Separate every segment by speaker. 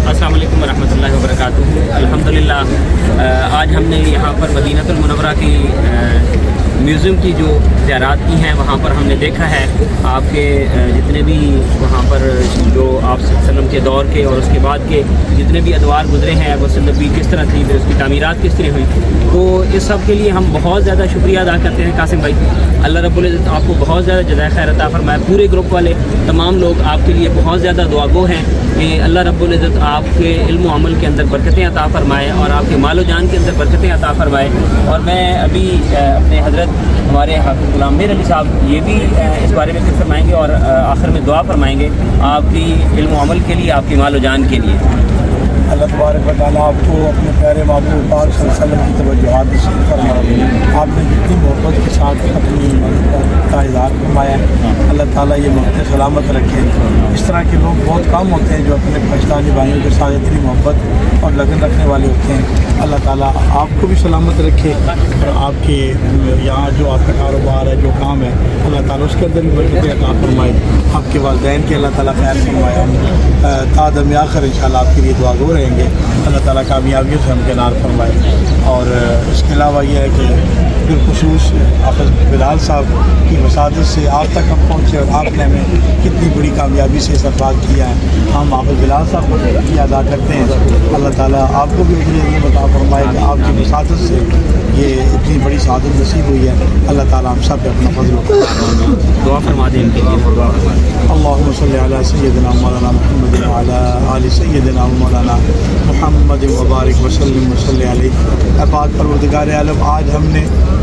Speaker 1: अस्सलाम वालेकुम वरहमतुल्लाहि वबरकातुहू। अल्हम्दुलिल्लाह आज हमने यहाँ पर मदीनतुल मुनव्वरा की म्यूज़ियम की जो ज़ियारत की हैं, वहाँ पर हमने देखा है आपके जितने भी वहाँ पर जो आप सल्लम के दौर के और उसके बाद के जितने भी अदवार गुजरे हैं, वो नबी किस तरह थी, फिर उसकी तामीरात किस तरह हुई। तो इस सब के लिए हम बहुत ज़्यादा शुक्रिया अदा करते हैं कासिम भाई। अल्लाह रब्बुल इज़्ज़त आपको बहुत ज़्यादा जज़ाए खैर अता फरमाए। पूरे ग्रुप वाले तमाम लोग आपके लिए बहुत ज़्यादा दुआगो हैं कि अल्लाह रब्बुल इज़्ज़त आपके इल्म अमल के अंदर बरकतें अता फरमाए और आपके मालो जान के अंदर बरकतें अता फरमाए। और मैं अभी अपने हज़रत हमारे हाफ़िज़ ग़ुलाम मीर अली साहब ये भी इस बारे में कुछ फरमाएंगे और आखिर में दुआ फरमाएंगे आपकी इल्म अमल के लिए, आपकी मालो जान के लिए।
Speaker 2: अल्लाह तबारक व तआला आपको अपने प्यारे महबूब पाक सल्लल्लाहु अलैहि वसल्लम की तवज्जुहात नसीब फरमाए। आपने जितनी मोहब्बत के साथ अपनी का इज़हार फरमाया, अल्लाह ताला ये मोहब्बत सलामत रखे। इस तरह के लोग बहुत कम होते हैं जो अपने पाकिस्तानी भाइयों के साथ इतनी मोहब्बत और लगन रखने वाले होते हैं। अल्लाह ताला आपको भी सलामत रखे और आपके यहाँ जो आपका कारोबार है, जो काम है, अल्लाह ताला उसके अंदर भी बरकतें अता फरमाए। आपके वालिदैन के अल्लाह ताला खैर फरमाए। तादम आखिर इंशाअल्लाह आपके लिए दुआ गो रहेंगे। अल्लाह ताला कामयाबियों से हमकिनार फरमाए। और इसके अलावा ये है कि बिलखुसूस हाफ़िज़ बिलाल साहब की वसादत से आप तक हम पहुँचे और आपने हमें कितनी बड़ी कामयाबी से सरफराज किया है। हम हाफ़िज़ बिलाल साहब को शुक्रिया अदा करते हैं। अल्लाह ताला आपको भी ये बता फरमाए कि आपकी वसादत से ये इतनी बड़ी सआदत नसीब हुई है। अल्लाह ताला हम सब पे अपना फज़ल
Speaker 1: दुआ फरमा दें इनके लिए।
Speaker 2: अल्लाहुम्मा सल्लि अला सय्यिदिना मौलाना मुहम्मद व अला आलि सय्यिदिना मौलाना मुहम्मद व बारिक व सल्लिम व सल्लि अलैहि। अबाद परवरदिगार आलम, आज हमने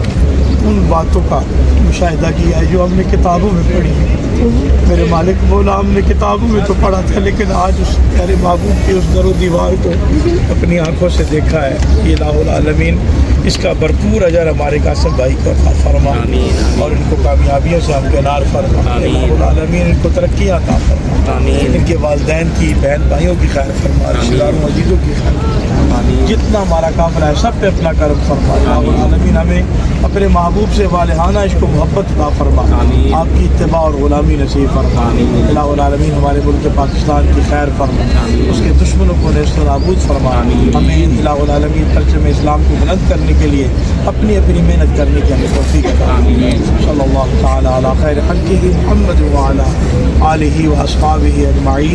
Speaker 2: उन बातों का मुशाहिदा किया है जो हमने किताबों में पढ़ी है। मेरे मालिक मौला, हमने किताबों में तो पढ़ा था, लेकिन आज उस प्यारे महबूब के उस दरो दीवार को अपनी आंखों से देखा है। ये इलाहुल आलमीन इसका भरपूर अजर हमारे कासिम भाई को अता फरमा और इनको कामयाबियों से हमकिनार फरमा। इलाहुल आलमीन इनको तरक्की अता फरमा, इनके वालिदैन की, बहन भाइयों की खैर फरमा, रिश्तेदारों अजीज़ों की खैर फरमा। जितना हमारा काफ़िला है सब पे अपना करम फरमा। इलाहुल आलमीन हमें अपने महबूब से वालिहाना इसको मोहब्बत अता फरमा, आपकी इत्तिबा और ग़ुलामी नसीब फरमा। इलाहुल आलमीन हमारे मुल्क पाकिस्तान की खैर फरमा, उसके दुश्मनों को नेस्तनाबूद फरमा। हमें इलाहुल आलमीन परचम इस्लाम को बुलंद करने के लिए अपनी अपनी मेहनत करने की हमें तौफीक अता फरमाए। सल्लल्लाहु तआला अला खैर खल्क़िही मुहम्मद व अला आलिही व अस्हाबिही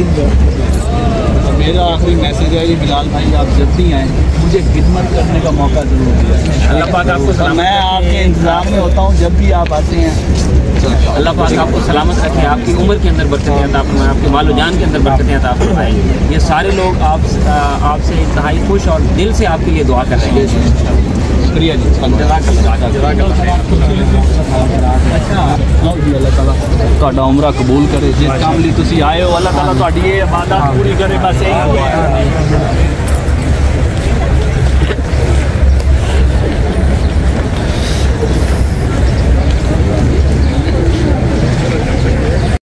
Speaker 2: अजमाइन।
Speaker 3: मेरा आखिरी मैसेज है, ये बिलाल भाई आप जब भी आएँ मुझे खिदमत करने का मौका ज़रूर दिया।
Speaker 1: अल्लाह पाक आपको सलामत,
Speaker 3: मैं आपके इंतज़ाम में होता हूँ जब भी आप आते हैं।
Speaker 1: अल्लाह पाक आपको सलामत रखे, आपकी उम्र के अंदर बरकतें अता फरमाए, आपके मालो जान के अंदर बरकतें अता फरमाए। ये सारे लोग आपसे इंतहाई खुश और दिल से आपके लिए दुआ कर रहे हैं।
Speaker 3: शुक्रिया जी। ਤੁਹਾਡਾ ਉਮਰਾ ਕਬੂਲ करे जिस काम ਲਈ ਤੁਸੀਂ ਆਏ हो। अल्लाह ताला ਤੁਹਾਡੀ ਇਹ इबादत पूरी करे। बस यही